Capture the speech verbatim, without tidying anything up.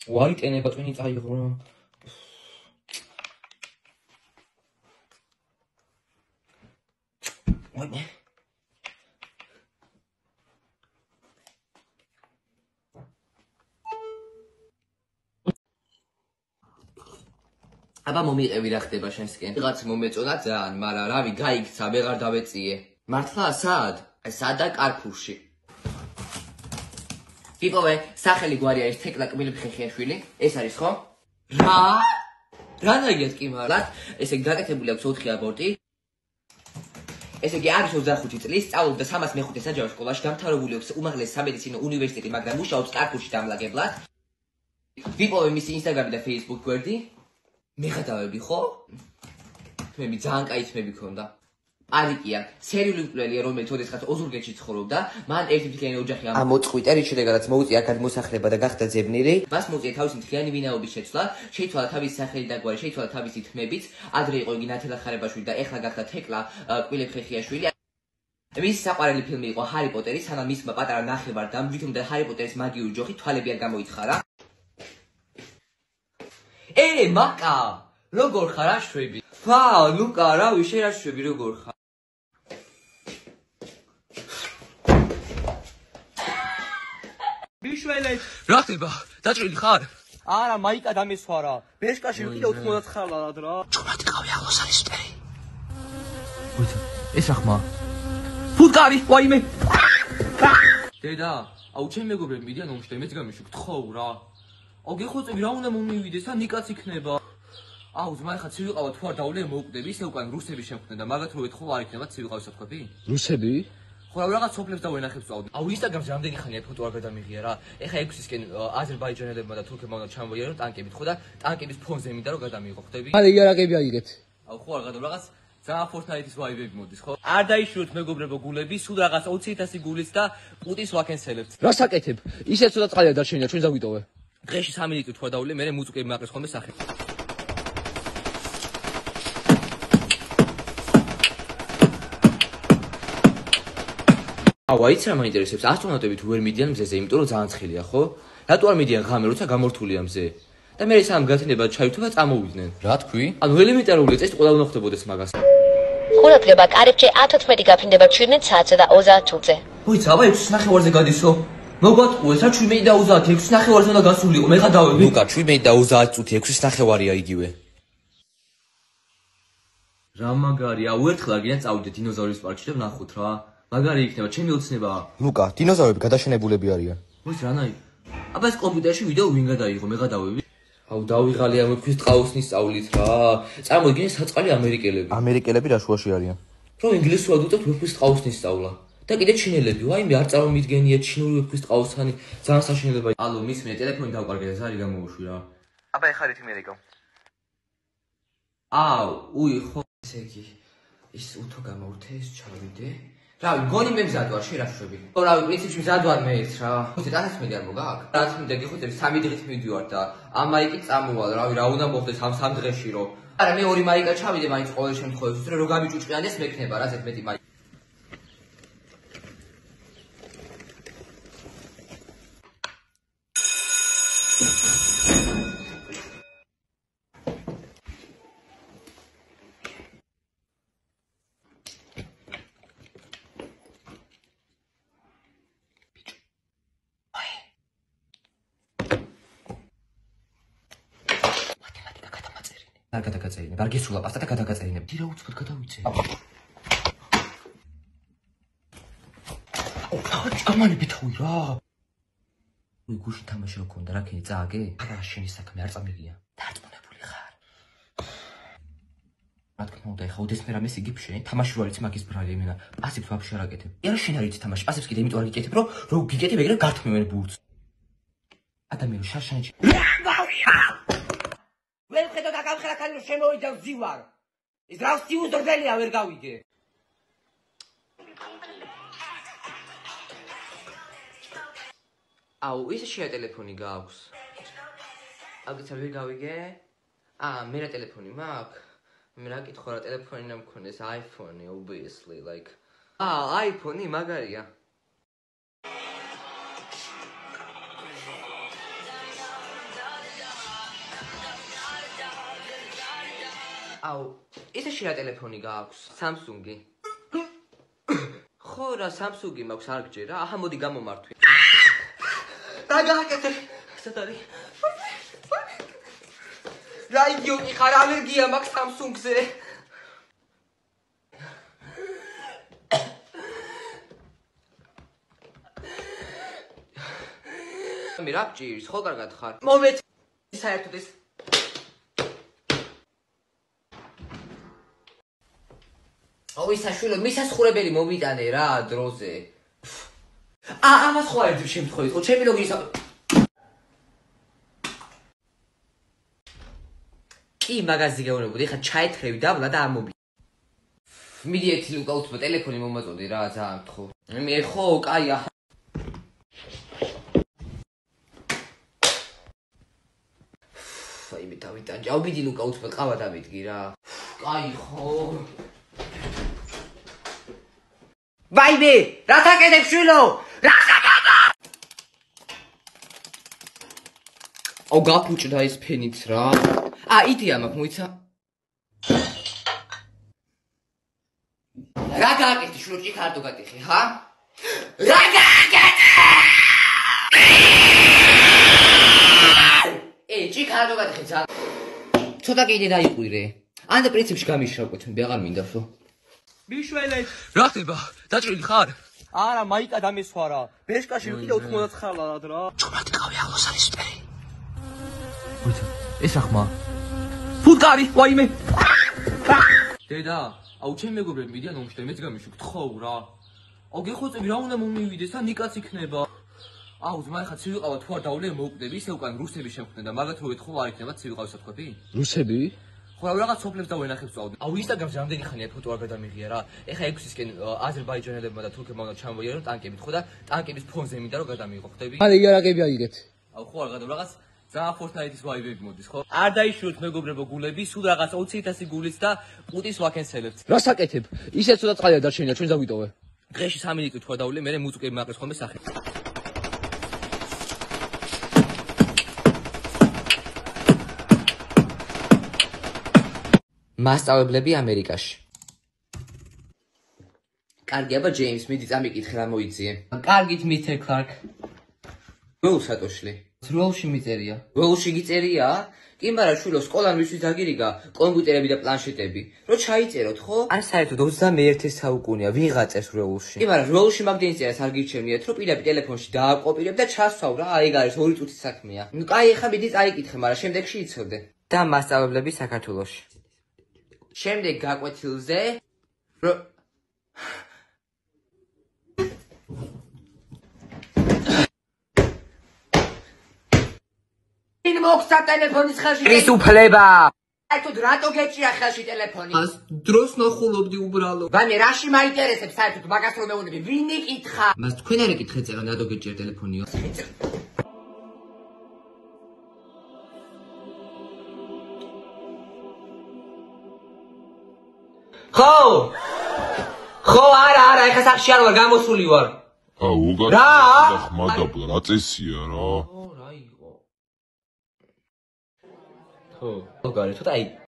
ვაიტენება წვენი წაიღო რა. ვაიმე. აბა მომიყევი რა ხდება შენსკენ. ვიღაც მომეწონა ძალიან, მაგრამ რავი, გაიქცა, ვეღარ დავეწიე. მართლა სად? აი სადა კარფურში. პიპოვე, სახელი გვარია ეს თეკლა კბილიფხეხიაშვილი. ეს არის ხო? რა? რანაირად კი მართლა? ესე იგი გაკეთებული აქვს ოთხი აბორტი. ესე იგი არის ოცდახუთი წლის, სწავლობდა სამას მეხუთე საჯარო სკოლაში, დამთავრებული აქვს უმაღლესი სამედიცინო უნივერსიტეტი, მაგრამ მუშაობს კარფურში დამლაგებლად. ვიპოვე მისი ინსტაგრამი და Facebook გვერდი. მეხატავები ხო? თმები ძალიან კაი თმები ქონდა. არიკია, სერიული მკვლელია, რომელიც ოდესღაც ოზურგეთში ცხოვრობდა, მან ერთი მთლიანი ოჯახი ამოწყვიტა, რის შემდეგაც მოუწია აქად მოსახლება და გახდა ძებნილი. მას მოუწია თავისი მთლიანი ვინაობის შეცვლა, შეიცვალა თავისი სახელი და გვარი, შეიცვალა თავისი თმებიც, ადრე იყო იგი ნათელა ხარებაშვილი და ეხლა გახდა თეკლა კბილიფხეხიაშვილი. მისი საყვარელი ფილმი იყო ჰარი პოტერი, სანამ მისმა პატარა ნახევარ-დამ ვითომ და ჰარი პოტერის მაგიური ჯოხი თვალები არ გამოიცხარა. ე მაკა როგორ ხარ აშვები? ფა ლუკა რავი შენ აშვები როგორ ხარ? მიშველეთ რა ხდება? დაჭრილი ხარ? არა მაიკა დამესვარა ბეშკაში ვიყიდა ოთხმოცდათხმეტ ლადად რა ჭუმათი ყავი აღოს არის ვტერი. ვიცა ეს რა ხმა? ფუტკარი ვაიმე. დედა აუ ჩემ მეგობრები მიდიან ომში მეც გამიშვი გთხოვ რა. აუ გეხოცები რა უნდა მომივიდეს და ნიკაც იქნება. აუ ძმა ხა ცივიყავა თუ არ დაულე მოუკვდები ისე უკან რუსები შემხვდნენ და მაგათ რო ეთხოვა არ იქნება ცივიყავის ათქვები? რუსები? ხო რა რაღაც სოფლებს დავენახებს წავდი. აუ ინსტაგრამზე რამდენი ხანია ფოტო არ გადამიღია რა. ეხა ექვსისკენ აზერბაიჯანელებმა და თურქებმა უნდა ჩამოიარონ ტანკებით ხო და ტანკების ფონზე მინდა რომ გადამიღო ხდები? მალე იარაღები აიღეთ. აუ ხო არ გადამ რაღაც ძალიან Fortnite-ის ვაიბები მოდის ხო? არ დაიშვიოთ მეგობრებო გულები, სულ რაღაც ოცი ათასი გულიც და პუტის ვაკენსელებთ. რა საკეთებ? ისე ცოტა წყალია დარჩენია, ჩვენ დავიტოვე. დღეში სამი ლიტრი თქვა დავლე, მე მუწუკები მაყრეს ხოლმე სახე. აუ აიც რა მაინტერესებს, ასტრონავტები თუ ვერ მიდიან მზეზე, იმიტომ რომ ძალიან ცხელია, ხო? რატო არ მიდიან ღამე, როცა გამორთულია მზე? და მე სამ გათენდება ჩაირთვა წამოვიდნენ. რა თქვი? ანუ ელემენტარული წესი ყველა უნდა ხდებოდეს მაგას. ყურადღება კარიბჭე ათოთხმეტი გაფრინდება ჩვიდმეტ საათზე და ოცდაათ წუთზე. მოიცა, აბა ექვსი ნახევარზე გადისო. მოგვატყუეს რა ჩვიდმეტი და ოცდაათი, ექვსი ნახევარზე უნდა გასულიყო, მე ხა დავები. ლუკა, ჩვიდმეტი და ოცდაათი წუთი, ექვსი ნახევარია იგივე. რა მაგარი, აუ ერთხელ აგიან წავიდე დინოზავრის პარკში და ვნახოთ რა. მაგარი იქნება, ჩემი ოცნებაა. ლუკა, დინოზავრები გადაშენებულები არიან. მოიცა რანაი? აბა ეს კომპიუტერში ვიდეო ვინ გადაიღო, მე გადავები. აუ დავიღალი ამ თქვის ტყაოსნის სწავლით რა. წარმოიდგინე საწყალი ამერიკელები. ამერიკელები რა შუაში არიან? რომ ინგლისურად უწევთ ვეფხვის ტყაოსნის სწავლა. და კიდე ჩინელები, ვაიმე არ წარმომიდგენია ჩინური ვეფხვის ტყაოსანი, ძალიან საშინელება. ალო, მის მე ტელეფონი დავკარგე და ზარი გამოუშვი რა. აბა ეხა რითი მერეკო. აუ, უი ხო ესე იგი. ის უთო გამოვრთე, ეს ჩავიდე. რავი, გონი მე მზად ვარ, შენ რა შვები? ო რავი, პრინციპში მზად ვარ მეც რა. მოდი დანაცმელი არ მოგაქვს? დანაცმელი გიხოცები სამი დღით მივდივარ და ამ მაიკით წამოვალ, რავი, რა უნდა მოხდეს ამ სამ დღეში რო. არა, მე ორი მაიკა ჩავიდე მაინც ყოველ შემთხვევაში, რომ გამიჭუჭყიანდეს მექნება რა, ზეთ მეტი მაიკა. არ გადაგაწერინებ, არ გესულა პასტა და გადაგაწერინებ. დი რა უცბად გადავიცე. აუ, რა გამალები თავი რა. უი გუში თამაში რო ქონდა, რა ქენი წააგე? არა, შენი საქმე არ წამიღია. დარწმუნებული ხარ. რა თქმა უნდა, ეხა ოდესმე რამეს იგიფშე, თამაში რო არის მაგის ბრალი, იმენა პასებს ვაფშე არ აკეთებ. არა, შენ არ იცი თამაში, პასებს კიდე იმიტომ არ გიკეთებ, რომ რო გიკეთებ, ეგრე გართმევენ ბურთს. ადამიანო შარშანჭი. ვერ ხედო და გამხერა ქალი რომ შემოვიდა ვზივარ. ის რავსი უძრდელია ვერ გავიგე. აუ, ის შეა ტელეფონი გაქვს. აგიცა ვერ გავიგე? აა, მე რა ტელეფონი მაქვს? მე რა კითხო რა ტელეფონი უნდა მქონდეს iPhone, obviously, like. აა, iPhone მაგარია. აუ, ისე რა ტელეფონი გააქვს? Samsung-ი. ხო რა, Samsung-ი მაქვს არ გჯერა? აჰა, მოდი გამომართვი. რა გააკეთე? სად არის? რა იდიოტი ხარ, ალერგია მაქვს Samsung-ზე. მე რა გჭირს, ხო კარგად ხარ? მომეც საერთოდ ეს ოი საშვილო, მისასხურებელი მომიტანე რა დროზე. აა, ამას ხო არ იძლევ შემთხვევით, ხო ჩემი ლოგინი სა კი მაგაზი გეუბნებოდი, ხა ჩაეთრევი დაბლა და ამობი. მიდი ერთი ლუკა უცბო ტელეფონი მომაწოდი რა, ძალიან გთხოვ. მე ხო, კაი აჰა. მე დავიტანჯე, აუბიდი ლუკა უცბო ყავა დავიდგი რა. კაი ხო. ვაიმე, რა თაკეთებ შვილო? რა თაკეთებ? აუ გაფუჭდა ეს ფენიც რა. ა იდეა მაქვს, მოიცა. რა გააკეთე შვილო, ჭი ქარტო გატეხე, ხა? რა გააკეთე? ე, ჭი ქარტო გატეხე ძა. ცოტა კიდე დაიყვირე. ანდა პრინციპში გამიშრავ კეთები, აღარ მინდა ხო? მიშველეთ. რა ხდება? დაჭრილი ხარ? არა, მაიკა დამესვარა. ბეშკაში ვიყიდე ოთხმოცდათხმეტ ლადად რა. ჭუმად ყავი ახლოს არის სპერი. მოიცა, ეს ახმა. ფუტკარი, ვაიმე. დედა, აუ ჩემი მეგობრები მიდიან ომში და მეც გამიშვი, გთხოვ რა. აუ გეხოცები რა უნდა მომივიდეს და ნიკაც იქნება. აუ ძმა ხა ცივიყავა თუ არ დავლე მოვკვდები, ისე უკან რუსები შემხდნენ და მაგათ რო ეთხოვ არ იქნება ცივიყავის სათქვები? რუსები? ხო რა რაღაც სოფლებს და ვენახებს წავდი. აუ ინსტაგრამზე რამდენი ხანია ფოტო არ გადამიღია რა. ეხა ექვსისკენ აზერბაიჯანელებმა და თურქებმა უნდა ჩამოიარონ ტანკებით ხო და ტანკების ფონზე მინდა რომ გადამიღო ხდები? მალე იარაღები აიგეთ. აუ ხო არ გადამ რაღაც ძალიან Fortnite-ის ვაიბები მოდის ხო? არ დაიშვიოთ მეგობრებო გულები, სულ რაღაც ოცი ათასი გულიც და პუტის ვაკენსელებთ. რა საკეთებ? ისე ცოტა წყალია დარჩენია, ჩვენ დავიტოვე. დღეში სამი ლიტრი თქვა დავლე, მე მუწუკები მაყრეს ხოლმე სახე. მასწავლებლები ამერიკაში. კარგი აბა ჯეიმს, მიდი წამიკითხე რა მოიძიე. კარგით მისტერ კლარკ. როულ სატოშლი? როულში მიწერია. როულში გიწერია? კი, მაგრამ შვილო, სკოლან მისთვის დაგირიგა კომპიუტერები და პლანშეტები. რო ჩაიწეროთ, ხო? არა, საერთოდ ოცდამეერთე საუკუნეა, ვიღაწერს როულში. კი, მაგრამ როულში მაგდენი წერას არ გირჩევნიათ, რომ პირდაპირ ტელეფონში დააკოპირებ და ჩასვავ რა, აი არის ორი წუთის საქმეა. ნუ კაი, ეხა მიდი წაიკითხე, მაგრამ შემდეგში იცოდე. და მასწავლებლები საქართველოში. შემდეგ გაკვეთილზე რო ინ მოხსა ტელეფონის ხელში ის უფლება საერთოდ რატო გეჭირა ხელში ტელეფონი ას დროს ნახულობდი უბრალო ვამე რაში მაინტერესებს საერთოდ მაგას რომ მეუბნები ვინ იკითხა მას თქვენ არ ეკითხეთ წერა რატო გეჭირა ტელეფონიო ხო ხო არა არა ეხა სახში არ ვარ გამოსული ვარ აუ გა რა ხმადაბლა რა წესია რა ო რა იყო ხო გარი თუ და აი